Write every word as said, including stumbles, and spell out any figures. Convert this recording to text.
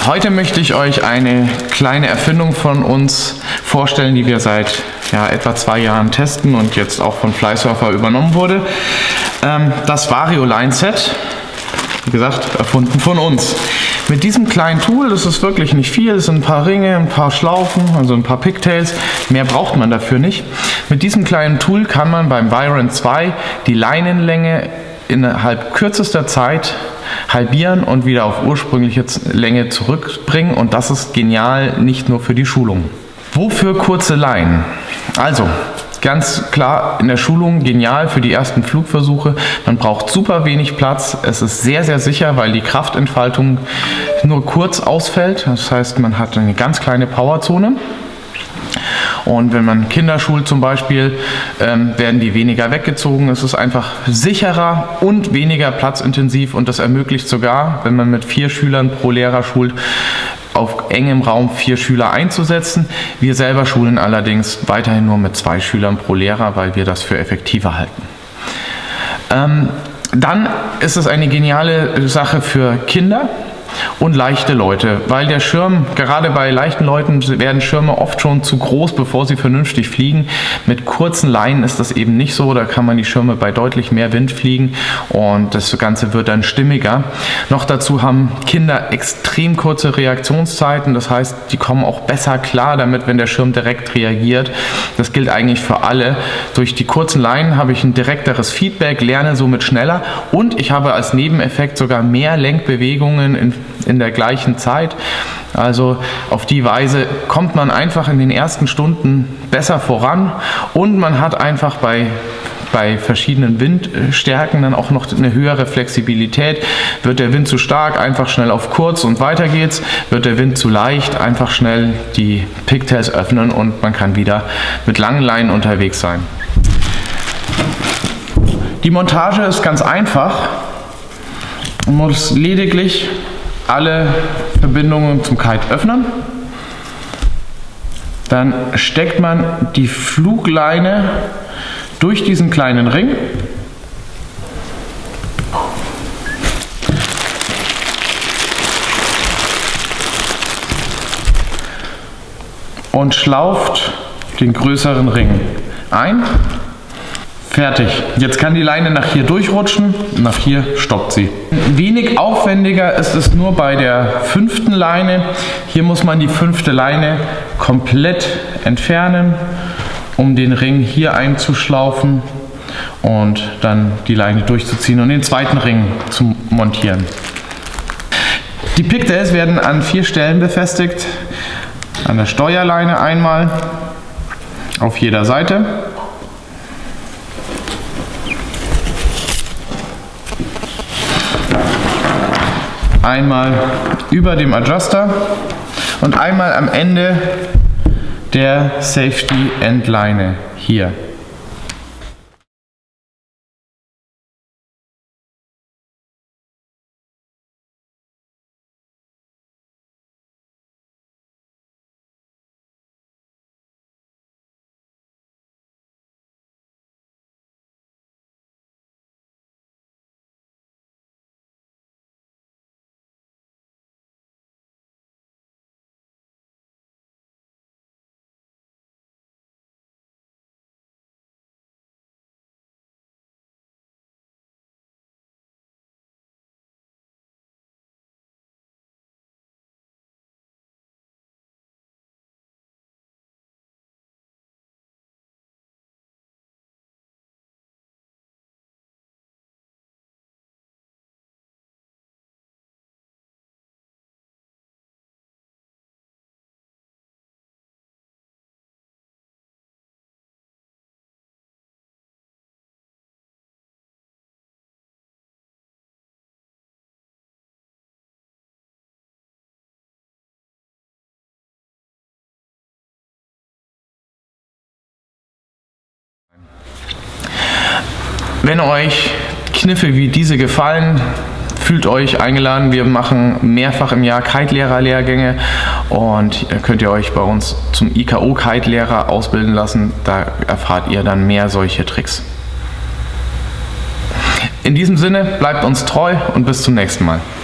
Heute möchte ich euch eine kleine Erfindung von uns vorstellen, die wir seit ja, etwa zwei Jahren testen und jetzt auch von Flysurfer übernommen wurde. Ähm, das Vario-Line-Set, wie gesagt, erfunden von uns. Mit diesem kleinen Tool, das ist wirklich nicht viel, es sind ein paar Ringe, ein paar Schlaufen, also ein paar Pigtails, mehr braucht man dafür nicht. Mit diesem kleinen Tool kann man beim Viron zwei die Leinenlänge innerhalb kürzester Zeit halbieren und wieder auf ursprüngliche Länge zurückbringen, und das ist genial, nicht nur für die Schulung. Wofür kurze Leinen? Also ganz klar in der Schulung genial für die ersten Flugversuche. Man braucht super wenig Platz. Es ist sehr, sehr sicher, weil die Kraftentfaltung nur kurz ausfällt. Das heißt, man hat eine ganz kleine Powerzone. Und wenn man Kinder schult zum Beispiel, ähm, werden die weniger weggezogen. Es ist einfach sicherer und weniger platzintensiv, und das ermöglicht sogar, wenn man mit vier Schülern pro Lehrer schult, auf engem Raum vier Schüler einzusetzen. Wir selber schulen allerdings weiterhin nur mit zwei Schülern pro Lehrer, weil wir das für effektiver halten. Ähm, dann ist es eine geniale Sache für Kinder und leichte Leute, weil der Schirm, gerade bei leichten Leuten werden Schirme oft schon zu groß, bevor sie vernünftig fliegen. Mit kurzen Leinen ist das eben nicht so, da kann man die Schirme bei deutlich mehr Wind fliegen und das Ganze wird dann stimmiger. Noch dazu haben Kinder extrem kurze Reaktionszeiten, das heißt, die kommen auch besser klar damit, wenn der Schirm direkt reagiert. Das gilt eigentlich für alle. Durch die kurzen Leinen habe ich ein direkteres Feedback, lerne somit schneller, und ich habe als Nebeneffekt sogar mehr Lenkbewegungen in in der gleichen Zeit. Also auf die Weise kommt man einfach in den ersten Stunden besser voran, und man hat einfach bei, bei verschiedenen Windstärken dann auch noch eine höhere Flexibilität. Wird der Wind zu stark, einfach schnell auf kurz und weiter geht's. Wird der Wind zu leicht, einfach schnell die Pigtails öffnen und man kann wieder mit langen Leinen unterwegs sein. Die Montage ist ganz einfach. Man muss lediglich alle Verbindungen zum Kite öffnen. Dann steckt man die Flugleine durch diesen kleinen Ring. Und schlauft den größeren Ring ein. Fertig. Jetzt kann die Leine nach hier durchrutschen, nach hier stoppt sie. Wenig aufwendiger ist es nur bei der fünften Leine. Hier muss man die fünfte Leine komplett entfernen, um den Ring hier einzuschlaufen und dann die Leine durchzuziehen und den zweiten Ring zu montieren. Die Pigtails werden an vier Stellen befestigt. An der Steuerleine einmal, auf jeder Seite. Einmal über dem Adjuster und einmal am Ende der Safety Endleine hier. Wenn euch Kniffe wie diese gefallen, fühlt euch eingeladen. Wir machen mehrfach im Jahr Kite-Lehrer-Lehrgänge und könnt ihr euch bei uns zum I K O-Kite-Lehrer ausbilden lassen. Da erfahrt ihr dann mehr solche Tricks. In diesem Sinne, bleibt uns treu und bis zum nächsten Mal.